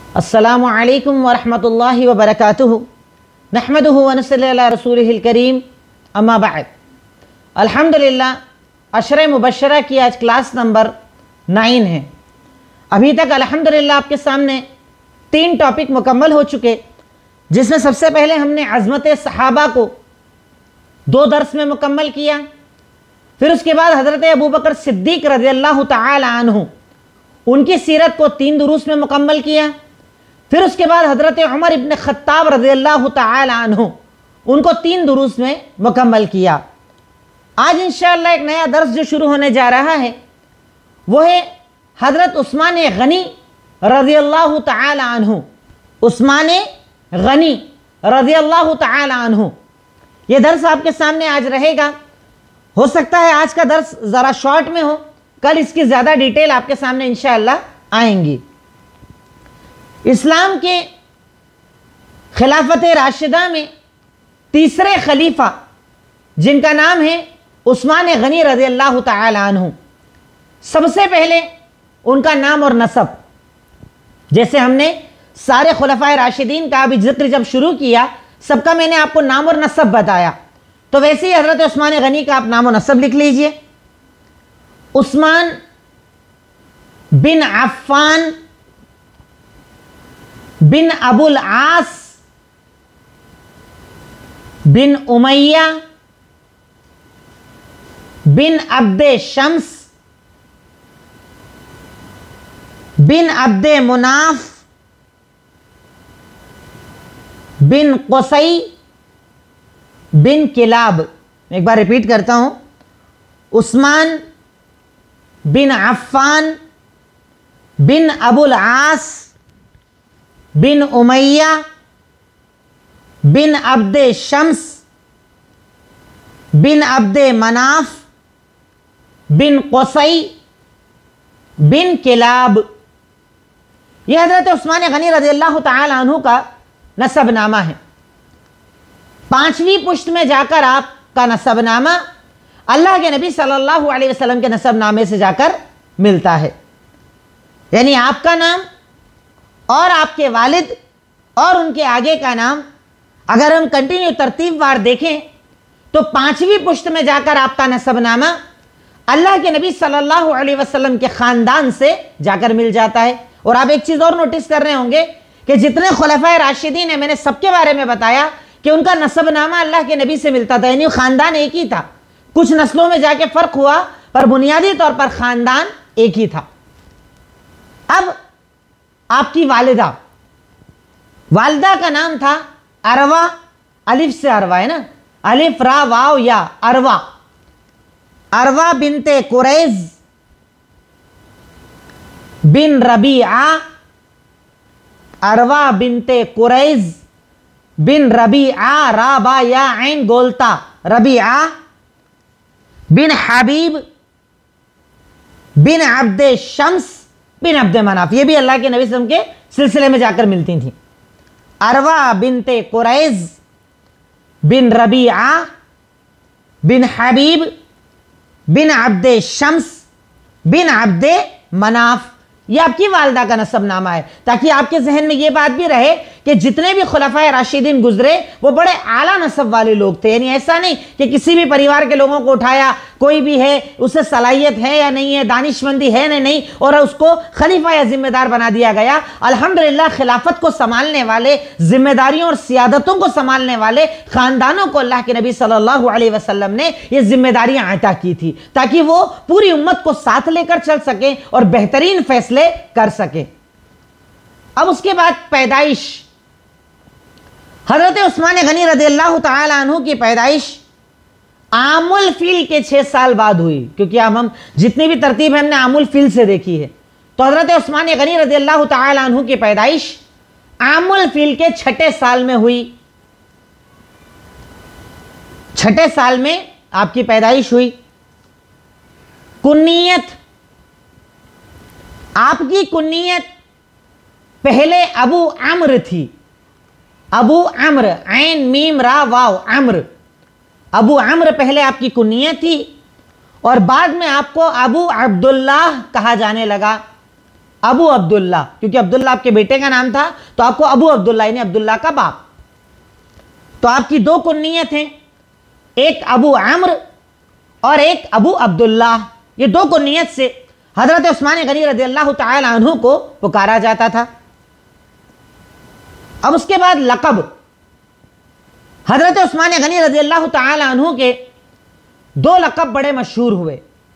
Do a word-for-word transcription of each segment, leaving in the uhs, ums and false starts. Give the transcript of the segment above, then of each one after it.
अस्सलामु अलैकुम वरहमतुल्लाहि वबरकातुहु नहमदुहु व नसल्ली अला रसूलिहिल करीम अम्मा बाद। अल्हम्दुलिल्लाह, अशरे मुबशरा की आज क्लास नंबर नाइन है। अभी तक अल्हम्दुलिल्लाह आपके सामने तीन टॉपिक मुकम्मल हो चुके, जिसमें सबसे पहले हमने अज़मत सहाबा को दो दर्स में मुकम्मल किया। फिर उसके बाद हज़रत अबू बकर सिद्दीक़ रज़ियल्लाहु तआला अन्हु उनकी सीरत को तीन दुरूस में मुकम्मल किया। फिर उसके बाद हज़रत उमर इब्न ख़त्ताब रज़ियल्लाहु तआला अन्हु उनको तीन दुरूस में मुकम्मल किया। आज इंशाअल्लाह एक नया दर्स जो शुरू होने जा रहा है वो है हज़रत उस्मान गनी रज़ियल्लाहु तआला अन्हु। उस्मान गनी रज़ियल्लाहु तआला अन्हु ये दर्स आपके सामने आज रहेगा। हो सकता है आज का दर्स ज़रा शॉर्ट में हो, कल इसकी ज़्यादा डिटेल आपके सामने इंशाअल्लाह आएंगी। इस्लाम के खिलाफत राशिदा में तीसरे खलीफा जिनका नाम है उस्मान गनी रज़ियल्लाहु तआला अन्हु, सबसे पहले उनका नाम और नसब, जैसे हमने सारे खुलफाए राशिदीन का अभी जिक्र जब शुरू किया सबका मैंने आपको नाम और नसब बताया, तो वैसे ही हज़रत उस्मान गनी का आप नाम और नसब लिख लीजिए। उस्मान बिन अफ़्फ़ान बिन अबुल आस बिन उमैया बिन अब्दे शम्स बिन अब्दे मुनाफ बिन क़ुसई बिन किलाब। एक बार रिपीट करता हूं, उस्मान बिन अफ़्फ़ान बिन अबुल आस बिन उमैया बिन अब्दे शम्स बिन अब्दे मनाफ बिन क़ुसई बिन किलाब। यह हज़रत उस्मान गनी रज़ियल्लाहु तआला अन्हु का नसबनामा है। पांचवी पुश्त में जाकर आपका नसबनामा अल्लाह के नबी सल्लल्लाहु अलैहि वसल्लम के नसबनामे से जाकर मिलता है। यानी आपका नाम और आपके वालिद और उनके आगे का नाम अगर हम कंटिन्यू तरतीबवार देखें तो पांचवी पुश्त में जाकर आपका नसबनामा अल्लाह के नबी सल्लल्लाहु अलैहि वसल्लम के ख़ानदान से जाकर मिल जाता है। और आप एक चीज़ और नोटिस कर रहे होंगे कि जितने खुलफाए राशिदीन हैं मैंने सबके बारे में बताया कि उनका नसबनामा अल्लाह के नबी से मिलता था, यानी ख़ानदान एक ही था। कुछ नस्लों में जाके फ़र्क हुआ पर बुनियादी तौर पर ख़ानदान एक ही था। अब आपकी वालिदा, वालिदा का नाम था अरवा, अलिफ से अरवा है ना, अलिफ रा वाव या अरवा। अरवा बिनते कुरैज़ बिन रबीआ, अरवा बिनते कुरैज़ बिन रबीआ, राबा या ऐन गोलता रबीआ बिन हबीब बिन अब्दे शम्स बिन अब्दे मनाफ। ये भी अल्लाह के नबी सल्लल्लाहु अलैहि वसल्लम के सिलसिले में जाकर मिलती थी। अरवा बिनते कुरैज़ बिन रबीआ बिन हबीब बिन अब्दे शम्स बिन अब्दे मनाफ। ये आपकी वालिदा का नसबनामा है, ताकि आपके जहन में ये बात भी रहे कि जितने भी खुलफाए राशिदीन गुजरे वो बड़े आला नसब वाले लोग थे। यानी ऐसा नहीं कि किसी भी परिवार के लोगों को उठाया, कोई भी है उसे सलाहियत है या नहीं है, दानिशमंदी है या नहीं, और उसको खलीफा या जिम्मेदार बना दिया गया। अल्हम्दुलिल्लाह खिलाफत को संभालने वाले, जिम्मेदारियों और सियादतों को संभालने वाले खानदानों को अल्लाह के नबी सल्लल्लाहु अलैहि वसल्लम ने ये जिम्मेदारियां अता की थी, ताकि वो पूरी उम्मत को साथ लेकर चल सके और बेहतरीन फैसले कर सके। अब उसके बाद पैदाइश, हज़रत उस्मान गनी रज़ियल्लाहु तआला अन्हु की पैदाइश आमुल फील के छह साल बाद हुई, क्योंकि अब हम जितनी भी तरतीब हमने आमुल फील से देखी है। तो हज़रत उस्मान गनी रज़ियल्लाहु तआला अन्हु की पैदाइश आमुल फील के छठे साल में हुई। छठे साल में आपकी पैदाइश हुई। कुन्नियत, आपकी कुन्नियत पहले अबू अम्र थी। अबू अम्र, ऐन मीम रा वाव अम्र, अबू अम्र पहले आपकी कुन्नियत थी और बाद में आपको अबू अब्दुल्लाह कहा जाने लगा। अबू अब्दुल्ला, क्योंकि अब्दुल्ला आपके बेटे का नाम था तो आपको अबू अब्दुल्ला यानी अब्दुल्ला का बाप। तो आपकी दो कुन्नियत हैं, एक अबू अम्र और एक अबू अब्दुल्ला। ये दो कुन्नियत से हजरत उस्मान गनी रज़ी अल्लाह तआला अन्हु को पुकारा जाता था। अब उसके बाद लक़ब, हजरत उस्मान गनी रज़ी अल्लाह तआला अन्हु के दो लक़ब बड़े मशहूर हुए।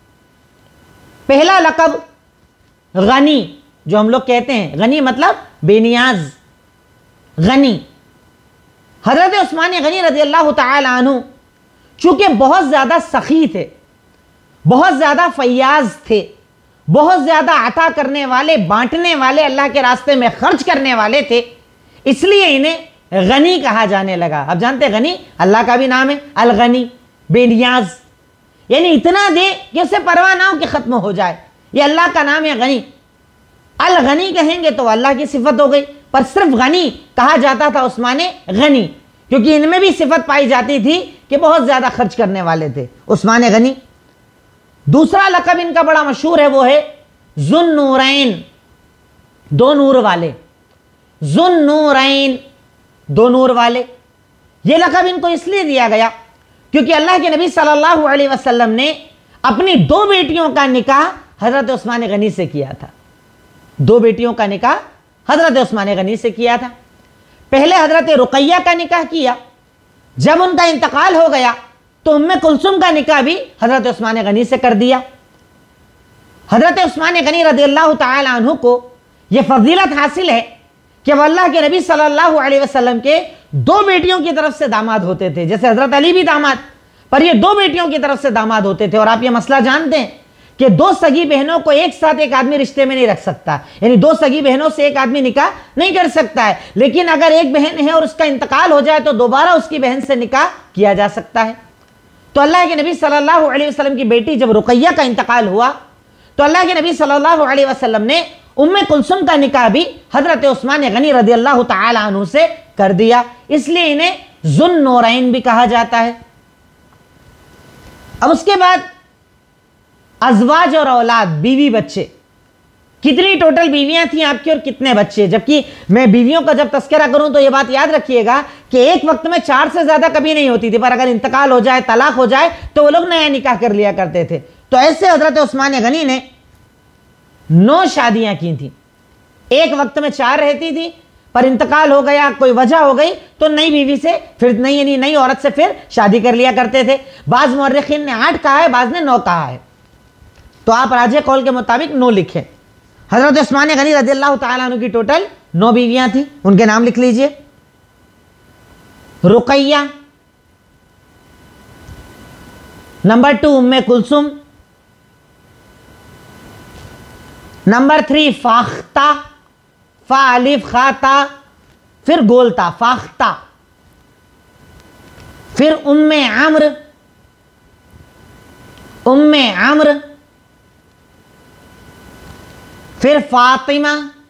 पहला लक़ब गनी, जो हम लोग कहते हैं, गनी मतलब बेनियाज, गनी। हजरत उस्मान गनी रज़ी अल्लाह तआला अन्हु चूंकि बहुत ज़्यादा सखी थे, बहुत ज़्यादा फैयाज थे, बहुत ज़्यादा अता करने वाले, बांटने वाले, अल्लाह के रास्ते में खर्च करने वाले थे, इसलिए इन्हें गनी कहा जाने लगा। अब जानते हैं गनी अल्लाह का भी नाम है, अल गनी, बेनियाज, यानी इतना दे कि उससे परवाह ना हो कि ख़त्म हो जाए, ये अल्लाह का नाम है गनी। अल गनी कहेंगे तो अल्लाह की सिफत हो गई, पर सिर्फ गनी कहा जाता था उस्मान गनी, क्योंकि इनमें भी सिफत पाई जाती थी कि बहुत ज़्यादा खर्च करने वाले थे उस्मान गनी। दूसरा लक़ब इनका बड़ा मशहूर है, वो है ज़ुन्नूरैन, दो नूर वाले, ज़ुन्नूरैन, दो नूर वाले। ये लक़ब इनको इसलिए दिया गया क्योंकि अल्लाह के नबी सल्लल्लाहु अलैहि वसल्लम ने अपनी दो बेटियों का निकाह हज़रत उस्मान गनी से किया था। दो बेटियों का निकाह हज़रत उस्मान गनी से किया था। पहले हज़रत रुक़ैया का निकाह किया, जब उनका इंतकाल हो गया तो उम्मे कुलसुम का निकाह भी हज़रत उस्मान गनी से कर दिया। हज़रत उस्मान गनी रज़ियल्लाहु तआला अन्हु को यह फजीलत हासिल है कि वह अल्लाह के नबी सल्लल्लाहु अलैहि वसल्लम के दो बेटियों की तरफ से दामाद होते थे। जैसे हज़रत अली भी दामाद, पर ये दो बेटियों की तरफ से दामाद होते थे। और आप ये मसला जानते हैं कि दो सगी बहनों को एक साथ एक आदमी रिश्ते में नहीं रख सकता, यानी दो सगी बहनों से एक आदमी निकाह नहीं कर सकता है। लेकिन अगर एक बहन है और उसका इंतकाल हो जाए तो दोबारा उसकी बहन से निकाह किया जा सकता है। तो अल्लाह के नबी सल्लल्लाहु अलैहि वसल्लम की बेटी जब रुक़ैया का इंतकाल हुआ तो अल्लाह के नबी सल्लल्लाहु अलैहि वसल्लम ने उम्मे कुलसुम का निकाह भी हज़रत उस्मान गनी रज़ियल्लाहु तआला अन्हु से कर दिया, इसलिए इन्हें ज़ुन्नूरैन भी कहा जाता है। अब उसके बाद अज़वाज और औलाद, बीवी बच्चे, कितनी टोटल बीवियां थी आपकी और कितने बच्चे? जबकि मैं बीवियों का जब तस्करा करूं तो यह बात याद रखिएगा कि एक वक्त में चार से ज्यादा कभी नहीं होती थी, पर अगर इंतकाल हो जाए, तलाक हो जाए तो वो लोग नया निकाह कर लिया करते थे। तो ऐसे हज़रत उस्मान गनी ने नौ शादियां की थी। एक वक्त में चार रहती थी, पर इंतकाल हो गया, कोई वजह हो गई तो नई बीवी से फिर नई यानी नई औरत से फिर शादी कर लिया करते थे। बाज मुअर्रिखीन ने आठ कहा है, बाज ने नौ कहा है, तो आप राजे कौल के मुताबिक नौ लिखें। हजरत उस्मान गनी रज़ियल्लाहु तआला अन्हु की टोटल नौ बीवियां थी, उनके नाम लिख लीजिए। Ruqaiya, number two Umme Kulsum, number three Fakhta, फा अलिफ खाता, फिर गोलता फाख्ता, फिर उम्मे अम्र, उम्मे अम्र, फिर फातिमा।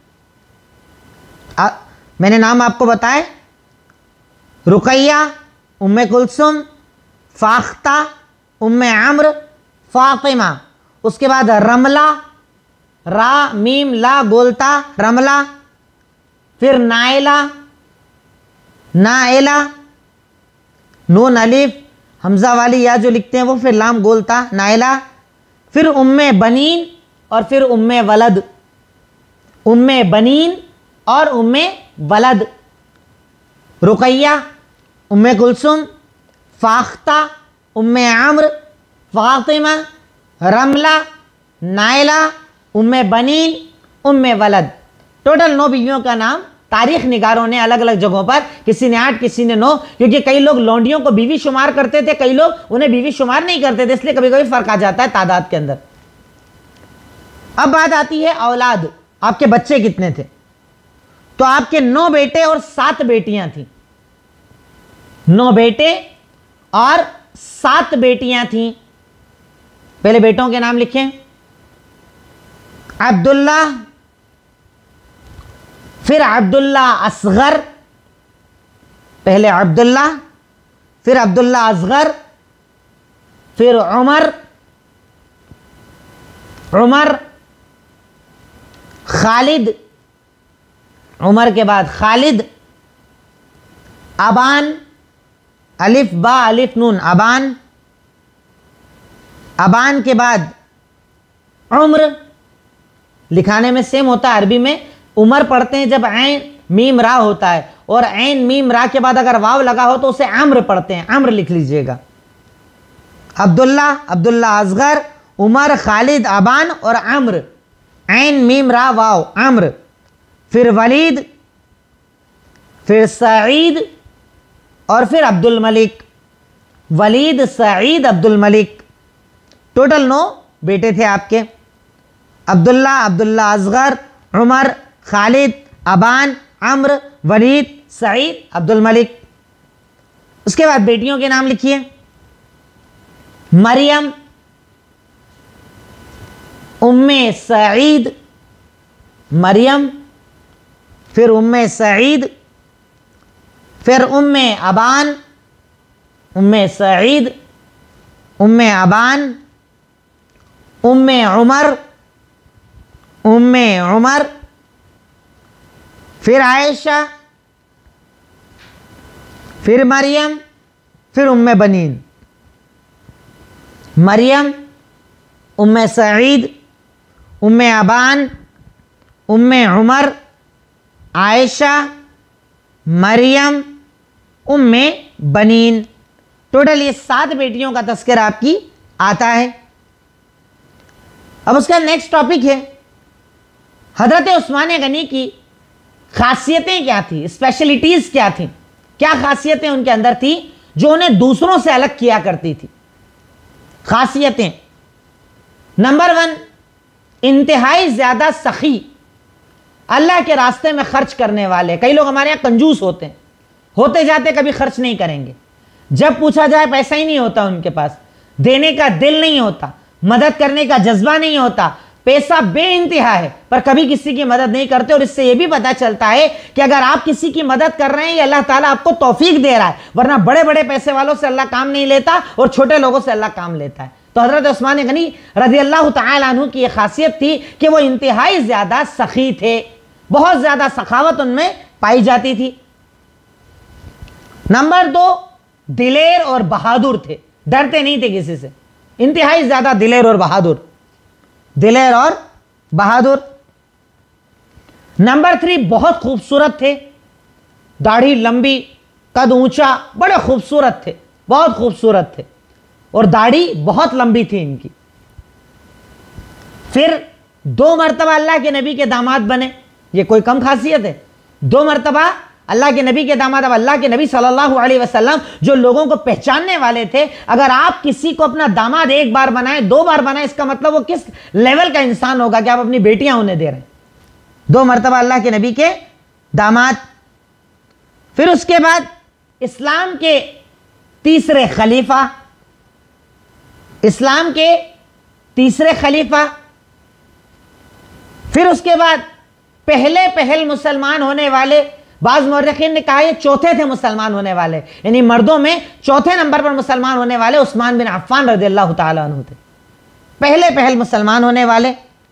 आ, मैंने नाम आपको बताए, रुक़ैया, उम्मे कुलसुम, फाख्ता, उम्मे अम्र, फातिमा। उसके बाद रमला, रा मीम ला गोलता, रमला, फिर नाइला, नाइला, नून अलिफ हमजा वाली या जो लिखते हैं वो, फिर लाम गोलता, नाइला, फिर उम्मे बनीन और फिर उम्मे वलद, उम्मे बनीन और उम्मे वलद। रुक़ैया, उम्मे कुलसुम, फाख्ता, उम्मे अम्र, फातिमा, रमला, नाइला, उम्मे बनीन, उम्मे वलद। टोटल नौ बीवियों का नाम तारीख निगारों ने अलग अलग जगहों पर, किसी ने आठ, किसी ने नौ, क्योंकि कई लोग लौंडियों को बीवी शुमार करते थे, कई लोग उन्हें बीवी शुमार नहीं करते थे, इसलिए कभी कभी फर्क आ जाता है तादाद के अंदर। अब बात आती है औलाद, आपके बच्चे कितने थे? तो आपके नौ बेटे और सात बेटियां थी, नौ बेटे और सात बेटियां थी। पहले बेटों के नाम लिखें, अब्दुल्ला, फिर अब्दुल्ला असगर, पहले अब्दुल्ला, फिर अब्दुल्ला असगर, फिर उमर, उमर, खालिद, उमर के बाद खालिद, अबान, अलिफ बा अलिफ नून अबान, अबान के बाद उम्र, लिखाने में सेम होता है, अरबी में उमर पढ़ते हैं जब ऐन मीम रा होता है, और ऐन मीम रा के बाद अगर वाव लगा हो तो उसे अम्र पढ़ते हैं, अम्र लिख लीजिएगा। अब्दुल्ला, अब्दुल्ला असगर, उमर, खालिद, अबान और अम्र, ऐन मीम रा वाव अम्र। फिर वलीद, फिर सईद और फिर अब्दुल मलिक। वलीद, सईद, अब्दुल मलिक, टोटल नौ बेटे थे आपके। अब्दुल्ला, अब्दुल्ला असगर, उमर, खालिद, अबान, अम्र, वलीद, सईद, अब्दुल मलिक। उसके बाद बेटियों के नाम लिखिए। मरियम, उम्मे सईद, मरियम, फिर उम्मे सईद, फिर उम्मे अबान, उम्मे सईद, उम्मे अबान, उम्मे उमर, उम्मे उमर, फिर आयशा, फिर मरियम, फिर उम्मे बनीन। मरियम, उम्मे सईद, उम्मे अबान, उम्मे उमर, आयशा, मरियम, उम्मे बनीन। टोटल ये सात बेटियों का तस्करा आपकी आता है। अब उसका नेक्स्ट टॉपिक है हजरत उस्मान गनी की खासियतें क्या थी, स्पेशलिटीज क्या थी, क्या खासियतें उनके अंदर थी जो उन्हें दूसरों से अलग किया करती थी। खासियतें, नंबर वन, इंतहाई ज्यादा सखी, अल्लाह के रास्ते में खर्च करने वाले। कई लोग हमारे यहाँ कंजूस होते हैं, होते जाते कभी खर्च नहीं करेंगे, जब पूछा जाए पैसा ही नहीं होता उनके पास, देने का दिल नहीं होता, मदद करने का जज्बा नहीं होता, पैसा बेइंतहा है पर कभी किसी की मदद नहीं करते। और इससे यह भी पता चलता है कि अगर आप किसी की मदद कर रहे हैं, ये अल्लाह ताला आपको तौफीक दे रहा है, वरना बड़े बड़े पैसे वालों से अल्लाह काम नहीं लेता और छोटे लोगों से अल्लाह काम लेता है। तो हजरत उस्मान गनी रज़ी अल्लाह तआला अन्हु की यह खासियत थी कि वो इंतहाई ज्यादा सखी थे, बहुत ज्यादा सखावत उनमें पाई जाती थी। नंबर दो, दिलेर और बहादुर थे, डरते नहीं थे किसी से, इंतहाई ज्यादा दिलेर और बहादुर, दिलेर और बहादुर। नंबर थ्री, बहुत खूबसूरत थे, दाढ़ी लंबी, कद ऊंचा, बड़े खूबसूरत थे, बहुत खूबसूरत थे और दाढ़ी बहुत लंबी थी इनकी। फिर दो मरतबा अल्लाह के नबी के दामाद बने, ये कोई कम खासियत है। दो मरतबा अल्लाह के नबी के दामाद। अब अल्लाह के नबी सल्लल्लाहु अलैहि वसल्लम जो लोगों को पहचानने वाले थे, अगर आप किसी को अपना दामाद एक बार बनाए, दो बार बनाए, इसका मतलब वो किस लेवल का इंसान होगा कि आप अपनी बेटियां उन्हें दे रहे हैं। दो मरतबा अल्लाह के नबी के दामाद। फिर उसके बाद इस्लाम के तीसरे खलीफा, इस्लाम के तीसरे खलीफा। फिर उसके बाद पहले पहल मुसलमान होने वाले, बाज मुर्रिखीन ने कहा ये चौथे थे मुसलमान होने वाले, यानी मर्दों में चौथे नंबर पर मुसलमान होने वाले उस्मान बिन अफ़्फ़ान रज़ियल्लाहु ताला अन्हु थे, पहले पहल मुसलमान होने वाले।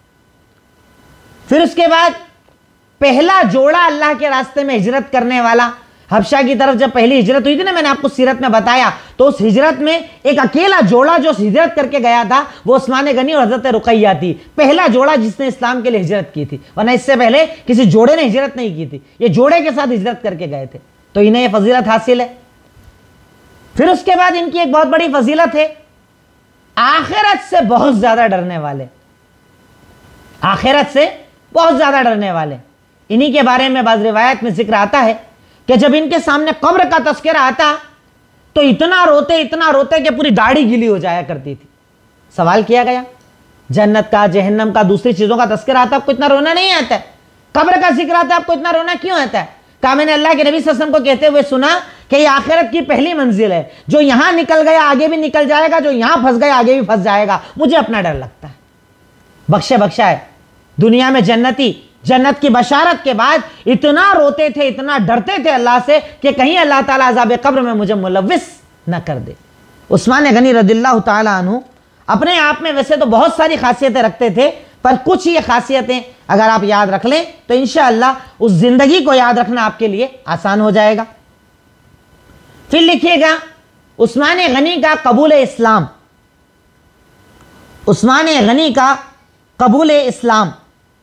फिर उसके बाद पहला जोड़ा अल्लाह के रास्ते में हिजरत करने वाला, हबशा की तरफ जब पहली हिजरत हुई थी ना, मैंने आपको सीरत में बताया, तो उस हिजरत में एक अकेला जोड़ा जो हिजरत करके गया था वो उस्मान गनी और हजरत रुकैया थी, पहला जोड़ा जिसने इस्लाम के लिए हिजरत की थी, वरना इससे पहले किसी जोड़े ने हिजरत नहीं की थी, ये जोड़े के साथ हिजरत करके गए थे, तो इन्हें यह फजीलत हासिल है। फिर उसके बाद इनकी एक बहुत बड़ी फजीलत है, आखिरत से बहुत ज्यादा डरने वाले, आखिरत से बहुत ज्यादा डरने वाले। इन्हीं के बारे में बाज़ रिवायत में जिक्र आता है कि जब इनके सामने कब्र का तस्करा आता तो इतना रोते इतना रोते कि पूरी दाढ़ी गीली हो जाया करती थी। सवाल किया गया, जन्नत का, जहन्नम का, दूसरी चीजों का तस्करा आता, आपको इतना रोना नहीं आता है, कब्र का जिक्र आता है, आपको इतना रोना क्यों आता है? कहा मैंने अल्लाह के नबी सल्लल्लाहु अलैहि वसल्लम को कहते हुए सुना कि ये आखिरत की पहली मंजिल है, जो यहां निकल गया आगे भी निकल जाएगा, जो यहां फंस गया आगे भी फंस जाएगा, मुझे अपना डर लगता है। बख्शे बख्शा है, दुनिया में जन्नती जन्नत की बशारत के बाद इतना रोते थे, इतना डरते थे अल्लाह से कि कहीं अल्लाह ताला अज़ाब कब्र में मुझे मुलव्विस न कर दे। उस्मान गनी रज़ियल्लाहु ताला अन्हु अपने आप में वैसे तो बहुत सारी खासियतें रखते थे, पर कुछ ये खासियतें अगर आप याद रख लें तो इंशाअल्लाह उस जिंदगी को याद रखना आपके लिए आसान हो जाएगा। फिर लिखिएगा उस्मान गनी का कबूल इस्लाम। उस्मान गनी का कबूल इस्लाम।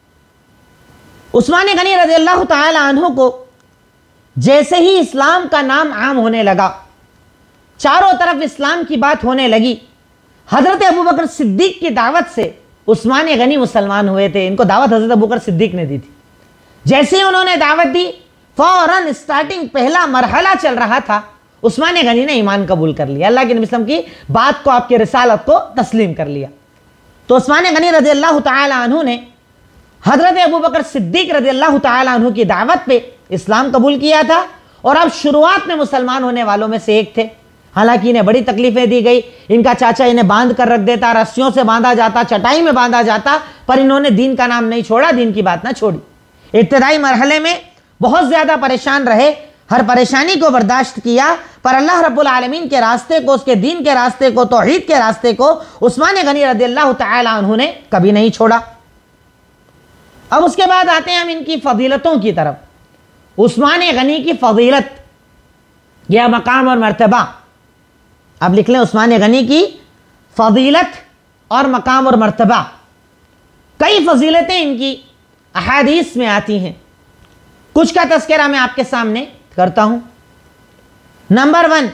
उस्मान गनी रज़ियल्लाहु ताला अन्हु को जैसे ही इस्लाम का नाम आम होने लगा, चारों तरफ इस्लाम की बात होने लगी, हजरत अबू बकर सिद्दीक की दावत से उस्मान गनी मुसलमान हुए थे। इनको दावत हजरत अबू बकर सिद्दीक ने दी थी। जैसे ही उन्होंने दावत दी, फौरन स्टार्टिंग पहला मरहला चल रहा था, उस्मान गनी ने ईमान कबूल कर लिया, अल्लाह के नबी सल्लल्लाहु अलैहि वसल्लम की बात को, आपकी रिसालत को तस्लीम कर लिया। तो उस्मान गनी रज़ियल्लाहु ताला अन्हु ने हजरत अबू बकर सिद्दीक रज़ियल्लाहु ताला अन्हु की दावत पे इस्लाम कबूल किया था और अब शुरुआत में मुसलमान होने वालों में से एक थे। हालांकि इन्हें बड़ी तकलीफें दी गई, इनका चाचा इन्हें बांध कर रख देता, रस्सियों से बांधा जाता, चटाई में बांधा जाता, पर इन्होंने दीन का नाम नहीं छोड़ा, दीन की बात ना छोड़ी। इब्तिदाई मरहले में बहुत ज्यादा परेशान रहे, हर परेशानी को बर्दाश्त किया, पर अल्लाह रब्बुल आलमीन के रास्ते को, उसके दीन के रास्ते को, तौहीद के रास्ते को उस्मान गनी रज़ियल्लाहु ताला अन्हु ने कभी नहीं छोड़ा। अब उसके बाद आते हैं हम इनकी फजीलतों की तरफ। उस्मान गनी की फजीलत या मकाम और मर्तबा, आप लिख लें उस्मान गनी की फजीलत और मकाम और मर्तबा। कई फजीलतें इनकी अहादीस में आती हैं, कुछ का तस्करा मैं आपके सामने करता हूं। नंबर वन,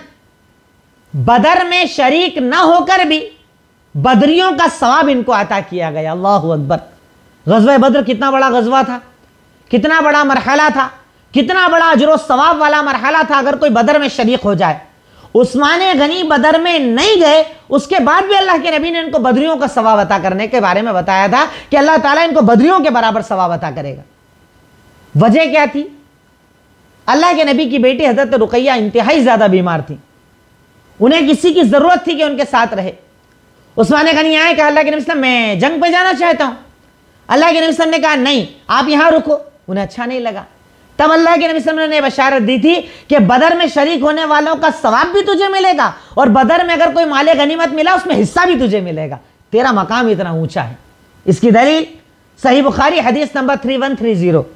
बदर में शरीक न होकर भी बदरियों का सवाब इनको अता किया गया। अल्लाहु अकबर। गज़वा बद्र कितना बड़ा गज़वा था, कितना बड़ा मरहला था, कितना बड़ा अजर सवाब वाला मरहला था अगर कोई बदर में शरीक हो जाए। उस्मान गनी बदर में नहीं गए, उसके बाद भी अल्लाह के नबी ने इनको बदरियों का सवाब अता करने के बारे में बताया था कि अल्लाह ताला इनको बदरियों के बराबर सवाब अता करेगा। वजह क्या थी? अल्लाह के नबी की बेटी हजरत रुकैया इंतहाई ज्यादा बीमार थी, उन्हें किसी की जरूरत थी कि उनके साथ रहे। उस्मान गनी आए, कहा अल्लाह के नबी सल्लल्लाहु अलैहि वसल्लम मैं जंग पे जाना चाहता हूं। अल्लाह के नबी सल्लल्लाहु अलैहि वसल्लम ने कहा नहीं, आप यहां रुको। उन्हें अच्छा नहीं लगा। तब अल्लाह के नबी सल्लल्लाहु अलैहि वसल्लम ने बशारत दी थी कि बदर में शरीक होने वालों का सवाब भी तुझे मिलेगा और बदर में अगर कोई माले गनीमत मिला उसमें हिस्सा भी तुझे मिलेगा, तेरा मकाम इतना ऊंचा है। इसकी दलील सही बुखारी हदीस number three one three zero,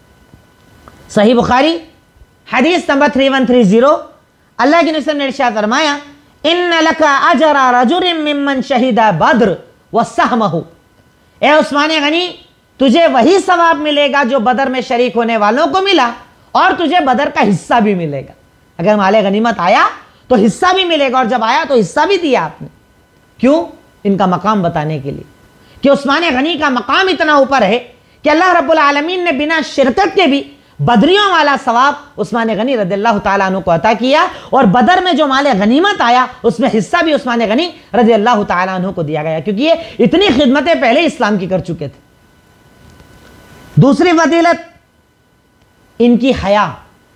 Sahih Bukhari हदीस number three one three zero, Allah के नबी सल्लल्लाहु अलैहि वसल्लम ने इरशाद फरमाया, इन्ना लका अजरा रजुलिन मिम्मन शहीदा बद्र व सहमहु। ए उस्मान गनी, तुझे वही सवाब मिलेगा जो बदर में शरीक होने वालों को मिला और तुझे बदर का हिस्सा भी मिलेगा। अगर माले गनीमत आया तो हिस्सा भी मिलेगा और जब आया तो हिस्सा भी दिया आपने। क्यों? इनका मकाम बताने के लिए कि उस्मान गनी का मकाम इतना ऊपर है कि अल्लाह रब्बुल आलमीन ने बिना शिरकत के भी बदरियों वाला सवाब उस्मान गनी रज़ियल्लाहु ताला अन्हु को अता किया और बदर में जो माले गनीमत आया उसमें हिस्सा भी उस्मान गनी रज़ियल्लाहु ताला अन्हु को दिया गया, क्योंकि ये इतनी खिदमतें पहले इस्लाम की कर चुके थे। दूसरी फजीलत इनकी हया,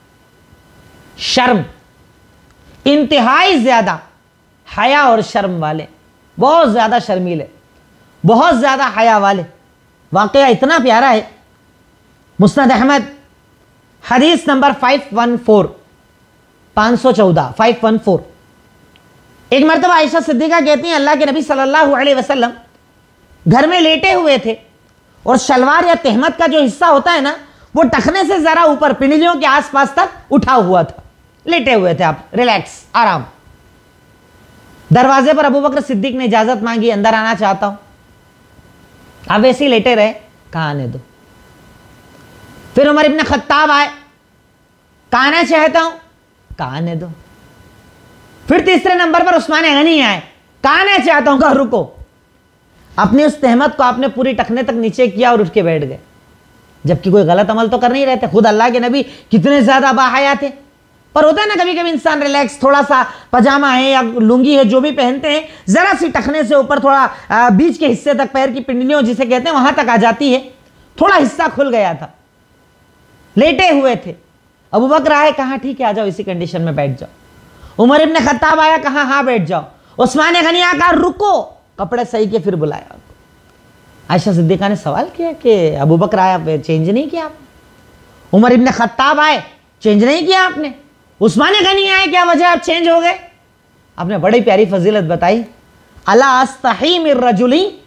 शर्म, इंतहाई ज्यादा हया और शर्म वाले, बहुत ज्यादा शर्मीले, बहुत ज्यादा हया वाले। वाकया इतना प्यारा है, मुस्नद अहमद हदीस नंबर फाइव वन फोर, पाँच सौ चौदह, फाइव वन फोर। एक मरतबा आयशा सिद्दीका कहती हैं अल्लाह के नबी सल्लल्लाहु अलैहि वसल्लम घर में लेटे हुए थे और शलवार या तहमत का जो हिस्सा होता है ना, वो टखने से जरा ऊपर पिंडलियों के आसपास तक उठा हुआ था। लेटे हुए थे आप, रिलैक्स, आराम। दरवाजे पर अबू बकर सिद्दीक ने इजाजत मांगी, अंदर आना चाहता हूं। आप वैसे ही लेटे रहे, कहा आने दो। फिर उमर इब्न खत्ताब आए, कहा आना चाहता हूं, कहा आने दो। फिर तीसरे नंबर पर उस्मान गनी आए, कहा आना चाहता हूं, कहा रुको। अपनी उस तहमत को आपने पूरी टखने तक नीचे किया और उठ के बैठ गए, जबकि कोई गलत अमल तो कर नहीं रहे थे। खुद अल्लाह के नबी कितने ज्यादा बाहया थे। पर होता है ना कभी कभी इंसान रिलैक्स, थोड़ा सा पजामा है या लुंगी है जो भी पहनते हैं, जरा सी टखने से ऊपर थोड़ा बीच के हिस्से तक, पैर की पिंडलियों जिसे कहते हैं वहां तक आ जाती है, थोड़ा हिस्सा खुल गया था। लेटे हुए थे। अबू बकर आए, कहा ठीक है आ जाओ, इसी कंडीशन में बैठ जाओ। उमर इब्न खत्ताब आया, कहा हाँ बैठ जाओ। उस्मान गनी आकर रुको, कपड़े सही के फिर बुलाया। आयशा सिद्दीका ने सवाल किया कि अबू बकर आया, चेंज नहीं किया आपने? उमर इब्न खत्ताब आए, चेंज नहीं किया आपने? उस्मान गनी आए, क्या वजह आप चेंज हो गए? आपने बड़ी प्यारी फजीलत बताई, अला अस्तही मिर रजुली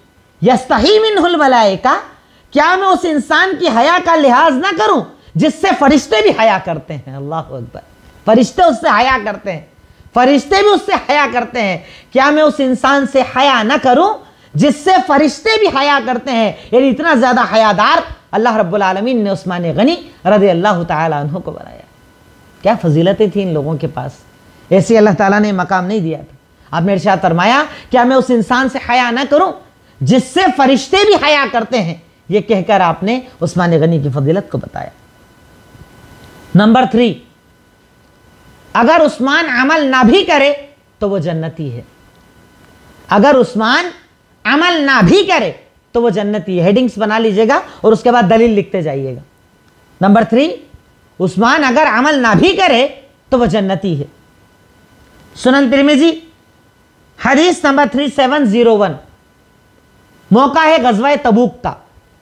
यस्तही मिन्हुल मलाइका, क्या मैं उस इंसान की हया का लिहाज ना करूं जिससे फरिश्ते भी हया करते हैं। अल्लाह अकबर, फरिश्ते उससे हया करते हैं, फरिश्ते भी उससे हया करते हैं। क्या मैं उस इंसान से हया ना करूं जिससे फरिश्ते भी हया करते हैं। यानी इतना ज्यादा हयादार अल्लाह रब्बुल आलमीन ने उस्मान गनी रज़ी अल्लाह ताला अन्हु को बनाया। क्या फजीलतें थी इन लोगों के पास, ऐसे अल्लाह ताला ने मकाम नहीं दिया था। आपने इरशाद फरमाया क्या मैं उस इंसान से हया ना करूं जिससे फरिश्ते भी हया करते हैं। यह कहकर आपने उस्मान गनी की फजीलत को बताया। नंबर थ्री, अगर उस्मान अमल ना भी करे तो वो जन्नती है। अगर उस्मान अमल ना भी करे तो वो जन्नती है। हेडिंग्स बना लीजिएगा और उसके बाद दलील लिखते जाइएगा। नंबर थ्री, उस्मान अगर अमल ना भी करे तो वो जन्नती है। सुनन तिरमिजी हदीस number three seven zero one. मौका है गज़वा तबूक का,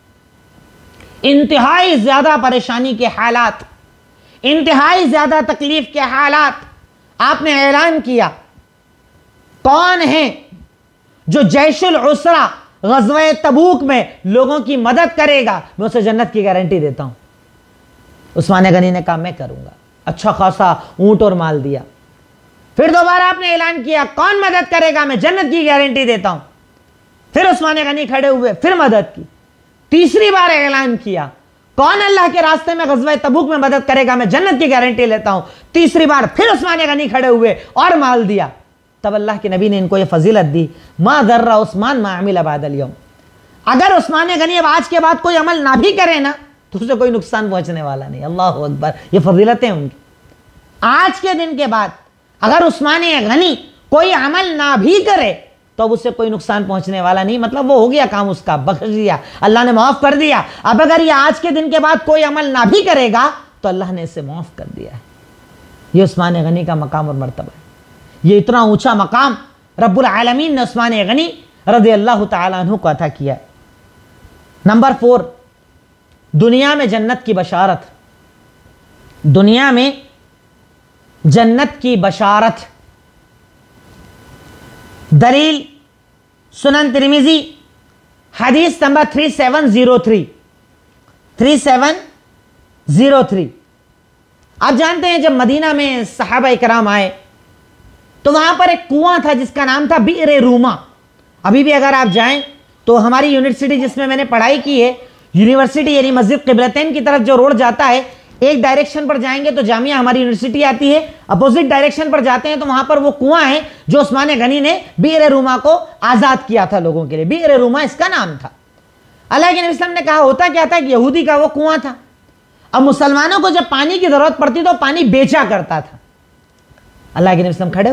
इंतहाई ज्यादा परेशानी के हालात, इंतहाई ज्यादा तकलीफ के हालात। आपने ऐलान किया कौन है जो जैशुल उसरा गज़वा तबूक में लोगों की मदद करेगा, मैं उसे जन्नत की गारंटी देता हूं। उस्मान गनी ने कहा मैं करूंगा। अच्छा खासा ऊंट और माल दिया। फिर दोबारा आपने ऐलान किया कौन मदद करेगा, मैं जन्नत की गारंटी देता हूं। फिर उस्मान गनी खड़े हुए, फिर मदद की। तीसरी बार ऐलान किया कौन अल्लाह के रास्ते में गज़वा तबूक में मदद करेगा, मैं जन्नत की गारंटी लेता हूं। तीसरी बार फिर उस्मान गनी खड़े हुए और माल दिया। तब अल्लाह के नबी ने इनको यह फजीलत दी, मा दर्रा उस्मान मा अमिल बादल यौम। अगर उस्मान गनी अब आज के बाद कोई अमल ना भी करे ना तो उसे कोई नुकसान पहुंचने वाला नहीं। अल्लाह अकबर, ये फजीलतें उनकी। आज के दिन के बाद अगर उस्मान गनी कोई अमल ना भी करे तो अब उससे कोई नुकसान पहुंचने वाला नहीं। मतलब वो हो गया काम उसका, बख्श दिया, अल्लाह ने माफ कर दिया। अब अगर ये आज के दिन के बाद कोई अमल ना भी करेगा तो अल्लाह ने इसे माफ कर दिया है। ये उस्मान गनी का मकाम और मर्तबा है। ये इतना ऊंचा मकाम रब्बुल आलमीन ने उस्मान गनी रज़ी अल्लाह ताला अन्हु को अता किया। नंबर फोर, दुनिया में जन्नत की बशारत। दुनिया में जन्नत की बशारत। दलील सुनन तिरमिजी हदीस number three seven zero three three seven zero three. आप जानते हैं जब मदीना में सहाबा इकराम आए तो वहां पर एक कुआं था जिसका नाम था बि'r रूमा। अभी भी अगर आप जाएं तो हमारी यूनिवर्सिटी जिसमें मैंने पढ़ाई की है, यूनिवर्सिटी यानी मस्जिद क़िबलतैन की तरफ जो रोड जाता है, एक डायरेक्शन पर जाएंगे तो जामिया हमारी यूनिवर्सिटी आती है, अपोजिट डायरेक्शन पर जाते हैं तो वहां पर वो कुआं है जो उस्मान गनी ने बि'r रूमा को आजाद किया था लोगों के लिए। बि'r रूमा इसका नाम था। अल्लाह के नबी सल्लल्लाहु अलैहि वसल्लम ने कहा होता क्या था कि यहूदी का वो कुआं था। अब मुसलमानों को जब पानी की जरूरत पड़ती तो पानी बेचा करता था। अल्लाह के नबी सल्लल्लाहु अलैहि वसल्लम खड़े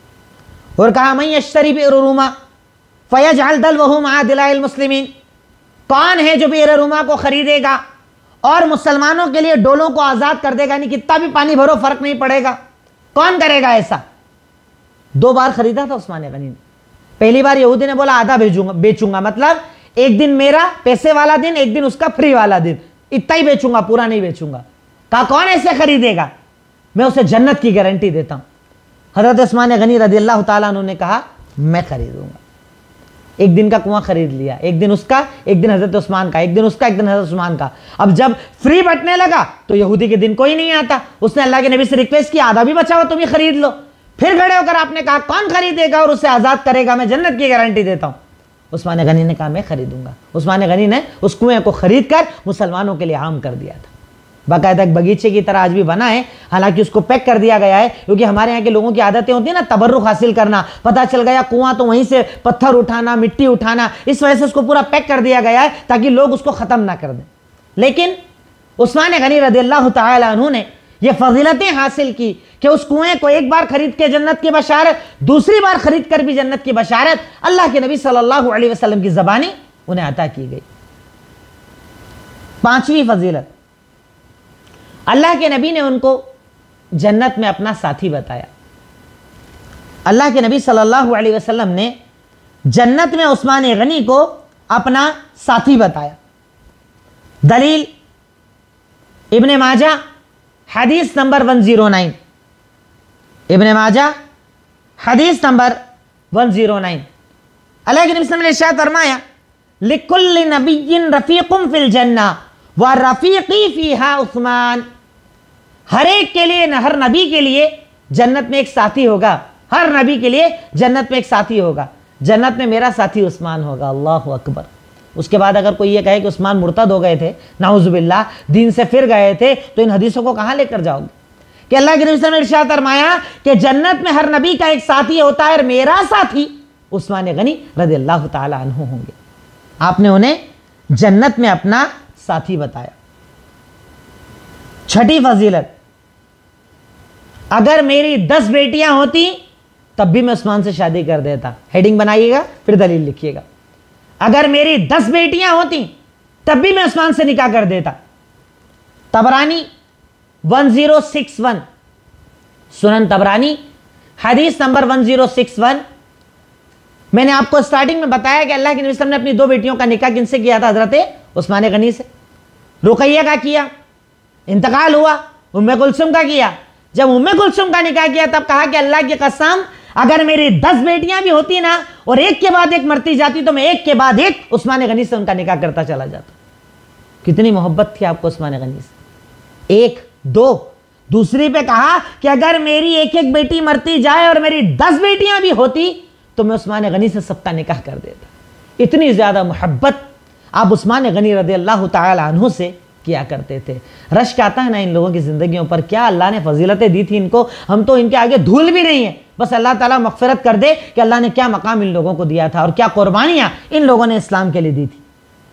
हुए और कहा मैं यश्तरी बि'r रूमा फयजअल दलवहु मा दिलाइल मुस्लिमीन। कौन है जो बि'r रूमा को खरीदेगा और मुसलमानों के लिए डोलों को आजाद कर देगा, नहीं कितना भी पानी भरो फर्क नहीं पड़ेगा। कौन करेगा ऐसा? दो बार खरीदा था उस्मान गनी ने। पहली बार यहूदी ने बोला आधा भेजूंगा बेचूंगा, मतलब एक दिन मेरा पैसे वाला दिन, एक दिन उसका फ्री वाला दिन, इतना ही बेचूंगा, पूरा नहीं बेचूंगा। कहा कौन ऐसे खरीदेगा, मैं उसे जन्नत की गारंटी देता हूं। हजरत उस्मान गनी रज़ियल्लाहु ताला अन्हु ने कहा मैं खरीदूंगा। एक दिन का कुआं खरीद लिया, एक दिन उसका, एक दिन हजरत उस्मान का, एक दिन उसका, एक दिन हजरत उस्मान का। अब जब फ्री बटने लगा तो यहूदी के दिन कोई नहीं आता। उसने अल्लाह के नबी से रिक्वेस्ट किया आधा भी बचा हुआ तुम ही खरीद लो। फिर खड़े होकर आपने कहा कौन खरीदेगा और उसे आजाद करेगा, मैं जन्नत की गारंटी देता हूं। उस्मान गनी ने कहा मैं खरीदूंगा। उस्मान गनी ने उस कुएं को खरीद कर मुसलमानों के लिए आम कर दिया था। बाकायदा एक बगीचे की तरह आज भी बना है, हालांकि उसको पैक कर दिया गया है क्योंकि हमारे यहाँ के लोगों की आदतें होती है ना तबर्रुक हासिल करना। पता चल गया कुआं तो वहीं से पत्थर उठाना, मिट्टी उठाना, इस वजह से उसको पूरा पैक कर दिया गया है ताकि लोग उसको ख़त्म ना कर दें। लेकिन उस्मान गनी रज़ियल्लाहु ताला अन्हु ने यह फजीलतें हासिल की कि उस कुएं को एक बार खरीद के जन्नत की बशारत, दूसरी बार खरीद कर भी जन्नत की बशारत अल्लाह के नबी सल्लल्लाहु अलैहि वसल्लम की ज़बानी उन्हें अता की गई। पांचवी फजीलत, अल्लाह के नबी ने उनको जन्नत में अपना साथी बताया। अल्लाह के नबी सल्लल्लाहु अलैहि वसल्लम ने जन्नत में उस्मान गनी को अपना साथी बताया। दलील इब्ने माजा हदीस number one zero nine. Ibn Majah हदीस number one zero nine. Allah के नबी सल्लल्लाहु अलैहि वसल्लम ने इरशाद फरमाया लिकुल्लि नबिय्यिन रफीकुम फिल जन्ना व रफीकी फीहा उस्मान। हर एक के लिए, हर नबी के लिए जन्नत में एक साथी होगा, हर नबी के लिए जन्नत में एक साथी होगा, जन्नत में मेरा साथी उस्मान होगा। अल्लाहु अकबर। उसके बाद अगर कोई ये कहे कि उस्मान मुर्तद हो गए थे, नाउजुबिल्लाह, दीन से फिर गए थे, तो इन हदीसों को कहां लेकर जाओगे? कि अल्लाह के नबी सल्लल्लाहु अलैहि वसल्लम ने इरशाद फरमाया कि जन्नत में हर नबी का एक साथी होता है और मेरा साथी उस्मान गनी रज़ियल्लाहु ताला अन्हु होंगे। आपने उन्हें जन्नत में अपना साथी बताया। छठी फजीलत, अगर मेरी दस बेटियां होती तब भी मैं उस्मान से शादी कर देता। हेडिंग बनाइएगा, फिर दलील लिखिएगा। अगर मेरी दस बेटियां होती तब भी मैं उस्मान से निकाह कर देता। Tabarani one zero six one, Sunan Tabarani हदीस number one zero six one. मैंने आपको स्टार्टिंग में बताया कि अल्लाह के नबी सल्लल्लाहु अलैहि वसल्लम ने अपनी दो बेटियों का निकाह किनसे किया था? हजरत उस्मान गनी से। रुकैया का किया, इंतकाल हुआ, उम्मे कुलसुम का किया। जब उम्मे कुलसुम का निकाह किया तब कहा कि अल्लाह की कसम, अगर मेरी दस बेटियां भी होती ना और एक के बाद एक मरती जाती तो मैं एक के बाद एक उस्मान गनी से उनका निकाह करता चला जाता। कितनी मोहब्बत थी आपको उस्मान गनी से। एक दो, दूसरी पे कहा कि अगर मेरी एक एक बेटी मरती जाए और मेरी दस बेटियां भी होती तो मैं उस्मान गनी से सबका निकाह कर देता। इतनी ज्यादा मोहब्बत आप उस्मान गनी रज़ियल्लाहु ताला अन्हु से किया करते थे। रश्क आता है ना इन लोगों की जिंदगियों पर, क्या अल्लाह ने फजीलतें दी थी इनको, हम तो इनके आगे धूल भी नहीं है। बस अल्लाह ताला मग़फ़िरत कर दे कि अल्लाह ने क्या मकाम इन लोगों को दिया था और क्या कुर्बानियां इन लोगों ने इस्लाम के लिए दी थी।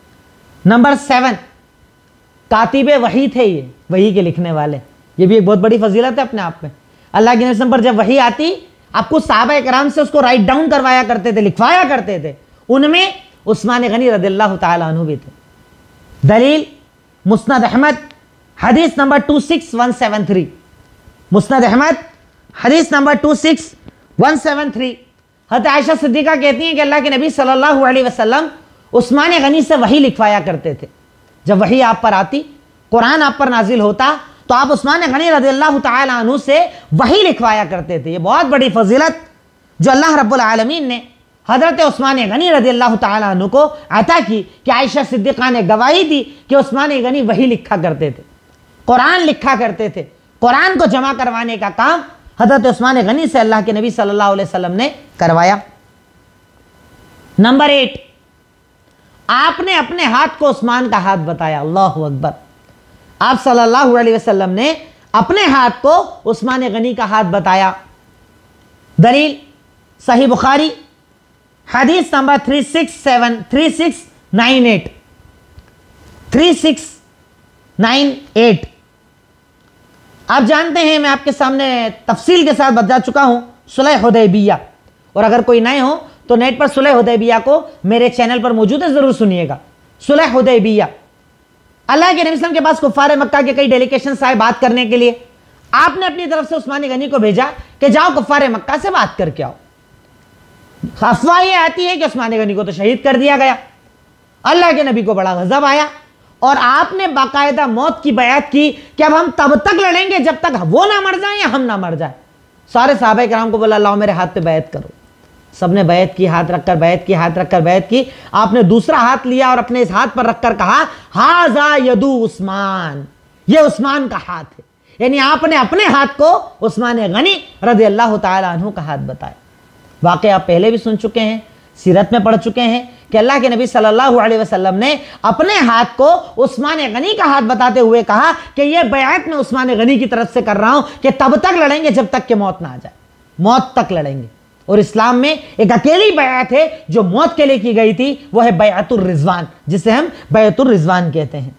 नंबर सेवन, कातिबे वही थे, ये वही के लिखने वाले। ये भी एक बहुत बड़ी फजीलत है अपने आप में। अल्लाह के नबी पर जब वही आती, आपको सहाबा किराम से उसको राइट डाउन करवाया करते थे, लिखवाया करते थे। उनमें उस्मान गनी रज़ियल्लाहु ताला अन्हु भी थे। दलील मुस्नद अहमद हदीस number two six one seven three, Musnad Ahmad हदीस number two six one seven three. हज़रत आयशा सिद्दीक़ा कहती हैं कि अल्लाह के नबी सल्लल्लाहु अलैहि वसल्लम उस्मान गनी से वही लिखवाया करते थे। जब वही आप पर आती, कुरान आप पर नाजिल होता, तो आप उस्मान गनी रज़ियल्लाहु ताला अन्हु से वही लिखवाया करते थे। ये बहुत बड़ी फजीलत जो अल्लाह रब्बुल आलमीन ने हज़रत उस्मान गनी रज़ियल्लाहु ताला अन्हु को अता की कि आयशा सिद्दीक़ा ने गवाही दी कि उस्मान गनी वही लिखा करते थे, कुरान लिखा करते थे। कुरान को जमा करवाने का काम हज़रत उस्मान गनी से अल्लाह के नबी सल्लल्लाहु अलैहि वसल्लम ने करवाया। नंबर एट, आपने अपने हाथ को उस्मान का हाथ बताया। अल्लाहु अकबर। आप सल्लल्लाहु अलैहि वसल्लम ने अपने हाथ को उस्मान गनी का हाथ बताया। दलील सही बुखारी हदीस number three six seven three six nine eight three six nine eight. आप जानते हैं, मैं आपके सामने तफसील के साथ बता चुका हूं सुलह हुदैबिया, और अगर कोई नए हो तो नेट पर सुलह हुदैबिया को मेरे चैनल पर मौजूद है, जरूर सुनिएगा। सुलह हुदैबिया, अल्लाह के नबी के पास कुफार मक्का के कई डेलीगेशन आए बात करने के लिए। आपने अपनी तरफ से उस्मान गनी को भेजा कि जाओ कुफार मक्का से बात करके आओ। अफवाह ये आती है कि उस्मान गनी को तो शहीद कर दिया गया। अल्लाह के नबी को बड़ा गजब आया और आपने बाकायदा मौत की बयात की कि अब हम तब तक लड़ेंगे जब तक वो ना मर जाए या हम ना मर जाए। सारे सहाबा किराम को बोला, लाओ मेरे हाथ पे बैत करो। सबने बैत की, हाथ रखकर बैत की, हाथ रखकर बैत की। आपने दूसरा हाथ लिया और अपने इस हाथ पर रखकर कहा, हाजा यदू उस्मान, ये उस्मान का हाथ है। यानी आपने अपने हाथ को उस्मान गनी रज़ियल्लाहु ताला अन्हु का हाथ बताया। वाकई आप पहले भी सुन चुके हैं, सीरत में पढ़ चुके हैं कि अल्लाह के नबी सल्लल्लाहु अलैहि वसल्लम ने अपने हाथ को उस्मान गनी का हाथ बताते हुए कहा कि यह बैत मैं उस्मान गनी की तरफ से कर रहा हूं कि तब तक लड़ेंगे जब तक कि मौत ना आ जाए, मौत तक लड़ेंगे। और इस्लाम में एक अकेली बैत है जो मौत के लिए की गई थी, वह है बैअतुर रिजवान, जिसे हम बैअतुर रिजवान कहते हैं।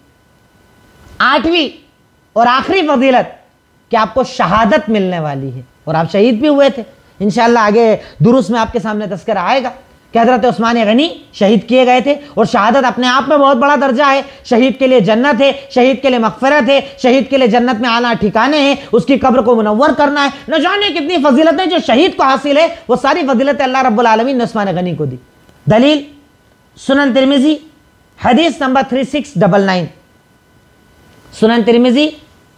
आठवीं और आखिरी फजीलत कि आपको शहादत मिलने वाली है और आप शहीद भी हुए थे। इंशाअल्लाह आगे दुरुस में आपके सामने तज़किरा आएगा कि हज़रत उस्मान गनी शहीद किए गए थे और शहादत अपने आप में बहुत बड़ा दर्जा है। शहीद के लिए जन्नत है, शहीद के लिए मग़फ़िरत है, शहीद के लिए जन्नत में आला ठिकाने हैं, उसकी कब्र को मुनव्वर करना है। न जाने कितनी फजीलतें जो शहीद को हासिल है, वो सारी फजीलतें अल्लाह रब्बुल आलमीन ने उस्मान गनी को दी। दलील सुनन तिरमिज़ी हदीस number three six double nine, Sunan Tirmidhi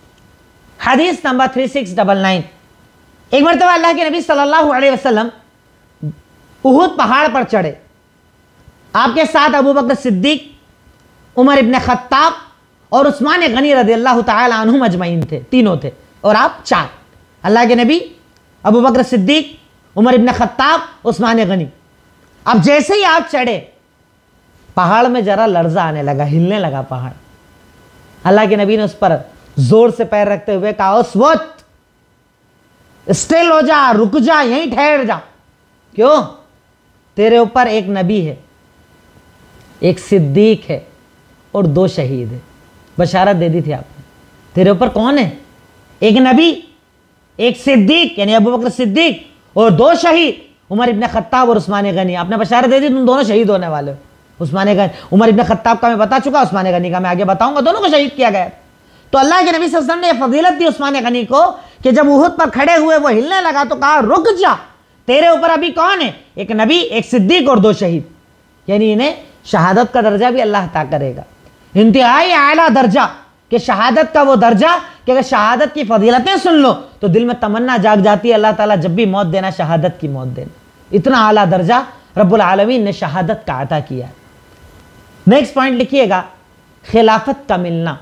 हदीस number three six double nine. एक मरतबा अल्लाह के नबी सल्लल्लाहु अलैहि वसल्लम उहुद पहाड़ पर चढ़े आपके साथ अबू बकर सिद्दीक, उमर इब्न खत्ताब और उस्मान गनी रज़ी अल्लाह ताला अन्हुम अजमईन थे, तीनों थे, और आप चार। अल्लाह के नबी, अबू बकर सिद्दीक, उमर इब्न खत्ताब, उस्मान गनी। अब जैसे ही आप चढ़े, पहाड़ में जरा लर्जा आने लगा, हिलने लगा पहाड़। अल्लाह के नबी ने उस पर जोर से पैर रखते हुए कहा, उस वक्त स्टिल हो जा, रुक जा, यहीं ठहर जा। क्यों? तेरे ऊपर एक नबी है, एक सिद्दीक है और दो शहीद है। बशारत दे दी थी आपने। तेरे ऊपर कौन है? एक नबी, एक सिद्दीक यानी अबू बकर सिद्दीक, और दो शहीद, उमर इब्न खत्ताब और उस्मान गनी। आपने बशारत दे दी, तुम दोनों शहीद होने वाले हो। उस्मान गनी, उमर इब्न खत्ताब का मैं बता चुका, उस्मान गनी का मैं आगे बताऊंगा, दोनों को शहीद किया गया। तो अल्लाह के नबी सल्लल्लाहु अलैहि वसल्लम ने फजीलत दी उस्मान गनी को कि जब उहुद पर खड़े हुए वो हिलने लगा तो कहा, रुक जा, तेरे ऊपर अभी कौन है? एक नबी, एक सिद्दीक और दो शहीद। यानी इन्हें शहादत का दर्जा भी अल्लाह अता करेगा, इंतहाई आला दर्जा, कि शहादत का वो दर्जा कि अगर शहादत की फजीलतें सुन लो तो दिल में तमन्ना जाग जाती है, अल्लाह ताला जब भी मौत देना, शहादत की मौत देना। इतना आला दर्जा रब्बुल आलमीन ने शहादत का अता किया है। नेक्स्ट पॉइंट लिखिएगा, खिलाफत का मिलना।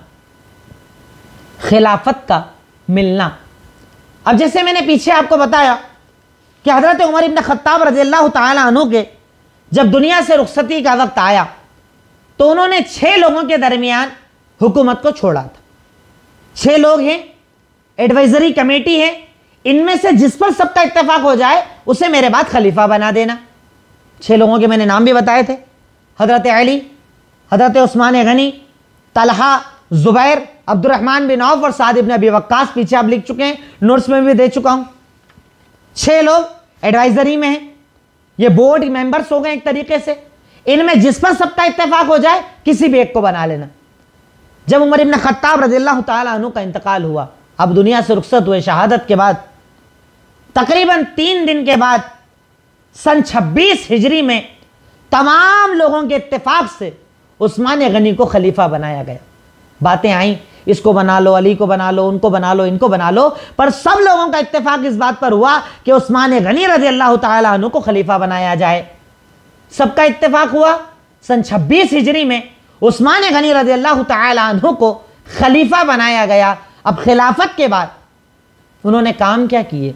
खिलाफत का मिलना। अब जैसे मैंने पीछे आपको बताया कि हजरत उमर इब्न खत्ताब रज़ियल्लाहु ताला अन्हु के जब दुनिया से रुखसती का वक्त आया तो उन्होंने छह लोगों के दरमियान हुकूमत को छोड़ा था। छह लोग हैं, एडवाइजरी कमेटी है, इनमें से जिस पर सबका इत्तेफाक हो जाए उसे मेरे बाद खलीफा बना देना। छह लोगों के मैंने नाम भी बताए थे, हजरत अली, हजरत उस्मान गनी, तलहा, जुबैर, अब्दुर्रहमान बिन औफ और साद इब्न अबी वक्कास। पीछे आप लिख चुके हैं, नोट्स में भी दे चुका हूं। छह लोग एडवाइजरी में हैं, ये बोर्ड मेंबर्स हो गए एक तरीके से। इनमें जिस पर सबका इत्तेफाक हो जाए किसी भी एक को बना लेना। जब उमर इब्न खत्ताब रज़ियल्लाहु ताला अन्हु का इंतकाल हुआ, अब दुनिया से रुखसत हुए शहादत के बाद, तकरीबन तीन दिन के बाद सन छब्बीस हिजरी में तमाम लोगों के इत्तेफाक से उस्मान गनी को खलीफा बनाया गया। बातें आई, इसको बना लो, अली को बना लो, उनको बना लो, इनको बना लो, पर सब लोगों का इत्तेफाक इस बात पर हुआ कि उस्मान गनी रज़ियल्लाहु ताला अन्हु को खलीफा बनाया जाए। सबका इत्तेफाक हुआ। सन छब्बीस हिजरी में उस्मान गनी रज़ियल्लाहु ताला अन्हु को खलीफा बनाया गया। अब खिलाफत के बाद उन्होंने काम क्या किए,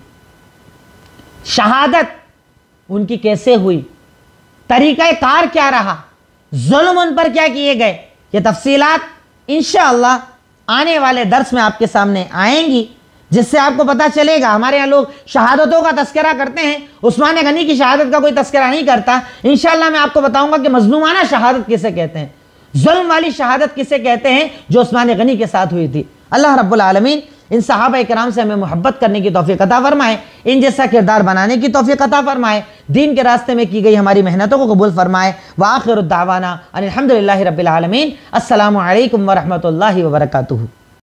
शहादत उनकी कैसे हुई, तरीक़ा कार क्या रहा, जुल्म उन पर क्या किए गए, ये तफसीलात इंशाअल्लाह आने वाले दर्स में आपके सामने आएंगी, जिससे आपको पता चलेगा। हमारे यहाँ लोग शहादतों का तस्करा करते हैं, उस्मान गनी की शहादत का कोई तस्करा नहीं करता। इंशाअल्लाह मैं आपको बताऊंगा कि मजलूमाना शहादत किसे कहते हैं, जुल्म वाली शहादत किसे कहते हैं, जो उस्मान गनी के साथ हुई थी। अल्लाह रब्बुल आलमीन इन सहाबा इकराम से हमें मोहब्बत करने की तौफीक अता फरमाए, इन जैसा किरदार बनाने की तौफीक अता फरमाए, दीन के रास्ते में की गई हमारी मेहनतों को कबूल फरमाए। व आखिरु दावाना अनिल हम्दुलिल्लाहि रब्बिल आलमीन। अस्सलामु अलैकुम व रहमतुल्लाहि व बरकातुहू।